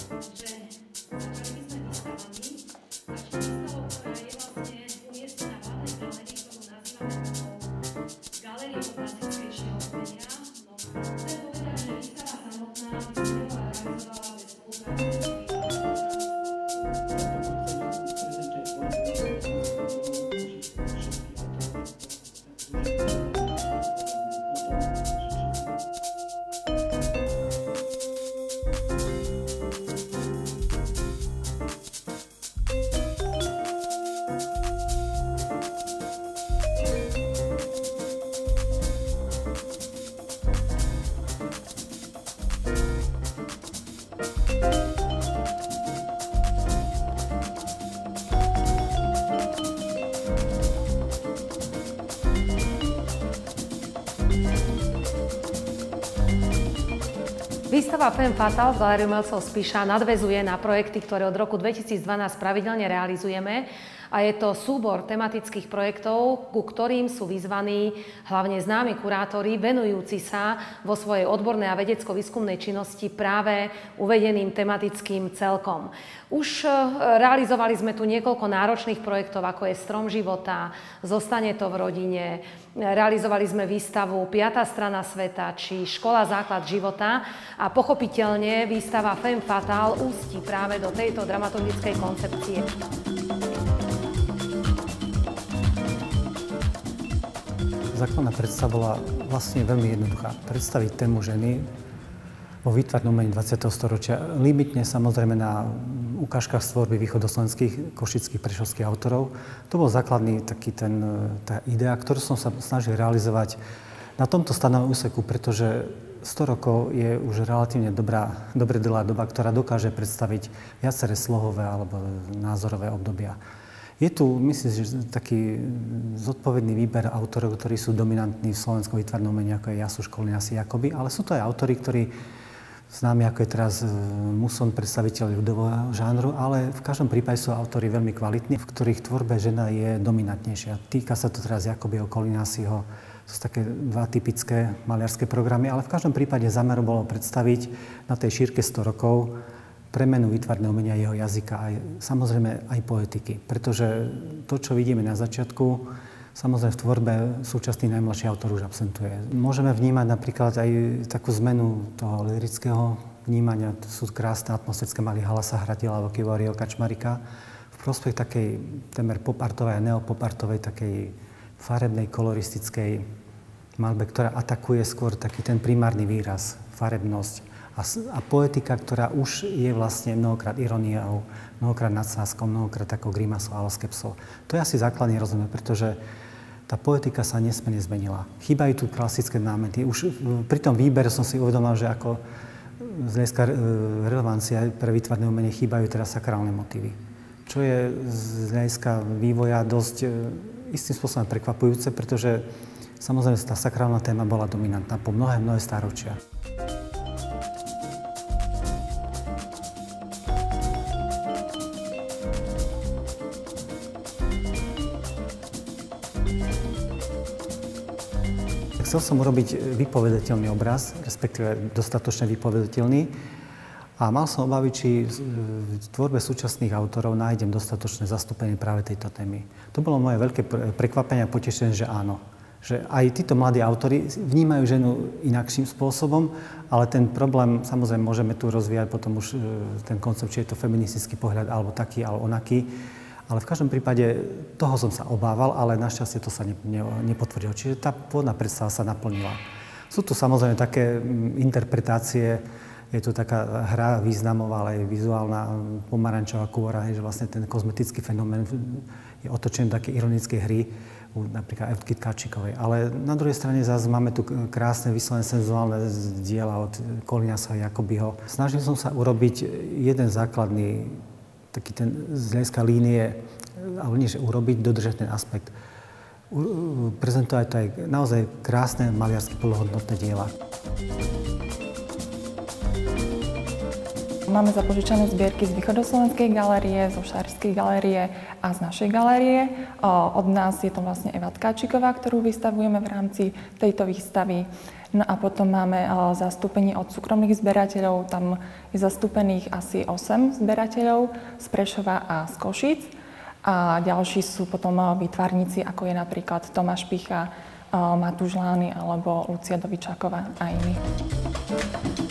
Takže začali by sme výstavami. Začneme výstavou, ktorá je vlastne umiestnená v hlavnej galérii, ktorú nazývame galériou klasickejšieho umenia. Chcem povedať, že výstava samotná vznikla a realizovala bez spolupráce. Výstava Femme Fatale v Galérii umelcov Spiša nadväzuje na projekty, ktoré od roku 2012 pravidelne realizujeme, a je to súbor tematických projektov, ku ktorým sú vyzvaní hlavne známi kurátori, venujúci sa vo svojej odbornej a vedecko-výskumnej činnosti práve uvedeným tematickým celkom. Už realizovali sme tu niekoľko náročných projektov, ako je Strom života, Zostane to v rodine, realizovali sme výstavu 5. strana sveta či Škola základ života a pochopiteľne výstava Femme Fatale ústí práve do tejto dramaturgickej koncepcie. Základná predstava bola vlastne veľmi jednoduchá. Predstaviť tému ženy vo výtvarnom umení 20. storočia. Limitne samozrejme na ukážkach z tvorby východoslovenských, košických, prešovských autorov. To bol základný tá idea, ktorú som sa snažil realizovať na tomto stanovom úseku, pretože 100 rokov je už relatívne dobre dlhá doba, ktorá dokáže predstaviť viaceré slohové alebo názorové obdobia. Je tu, myslím si, že taký zodpovedný výber autorov, ktorí sú dominantní v slovenskom výtvarnom umení, ako je Jásuš, Kolíňas, Jakoby, ale sú to aj autori, ktorí známi, ako je teraz Muson, predstaviteľ ľudového žánru, ale v každom prípade sú autori veľmi kvalitní, v ktorých tvorbe žena je dominantnejšia. Týka sa to teraz Jakobyho, Kolíňasiho, to sú také dva typické maliarské programy, ale v každom prípade zámerom bolo predstaviť na tej šírke 100 rokov premenu výtvarného umenia, jeho jazyka a samozrejme aj poetiky. Pretože to, čo vidíme na začiatku, samozrejme v tvorbe súčasný najmladší autor už absentuje. Môžeme vnímať napríklad aj takú zmenu toho lyrického vnímania. To sú krásne atmosférické malý Halasa Hradila, Vokivorio, Kačmarika v prospech takej témer popartovej a neopopartovej, takej farebnej, koloristickej malbe, ktorá atakuje skôr taký ten primárny výraz, farebnosť. A poetika, ktorá už je vlastne mnohokrát ironiou, mnohokrát nadsázkou, mnohokrát takou grimasou a skepsou. To je asi základný rozmer, pretože tá poetika sa nesmierne zmenila. Chýbajú tu klasické námety. Už pri tom výbere som si uvedomil, že ako z hľadiska relevancia pre výtvarné umenie chýbajú teraz sakrálne motívy. Čo je z hľadiska vývoja dosť istým spôsobom prekvapujúce, pretože samozrejme tá sakrálna téma bola dominantná po mnohé stáročia. Chcel som urobiť vypovedateľný obraz, respektíve dostatočne vypovedateľný. A mal som obavy, či v tvorbe súčasných autorov nájdem dostatočné zastúpenie práve tejto témy. To bolo moje veľké prekvapenie a potešenie, že áno. Že aj títo mladí autori vnímajú ženu inakším spôsobom, ale ten problém, samozrejme, môžeme tu rozvíjať potom už ten koncept, či je to feministický pohľad, alebo taký, alebo onaký. Ale v každom prípade toho som sa obával, ale našťastie to sa nepotvrdilo. Čiže tá pôvodná predstava sa naplnila. Sú tu samozrejme také interpretácie, je tu taká hra významová, ale aj vizuálna pomarančová kôra, že vlastne ten kozmetický fenomén je otočený do také ironickej hry, napríklad Evky Tkačíkovej. Ale na druhej strane zase máme tu krásne vyslovené senzuálne diela od Kolíňasa a Jakobyho. Snažil som sa urobiť jeden základný taký ten z hľadiska línie, ale nie, že urobiť, dodržať ten aspekt. Prezentovať to aj naozaj krásne maliarsky plnohodnotné diela. Máme zapožičané zbierky z Východoslovenskej galérie, zo Šarišskej galérie a z našej galérie. Od nás je to vlastne Eva Tkačíková, ktorú vystavujeme v rámci tejto výstavy. No a potom máme zastúpenie od súkromných zberateľov, tam je zastúpených asi 8 zberateľov z Prešova a z Košíc. A ďalší sú potom výtvarníci, ako je napríklad Tomáš Picha, Matúš Lány alebo Lucia Dovičáková a iní.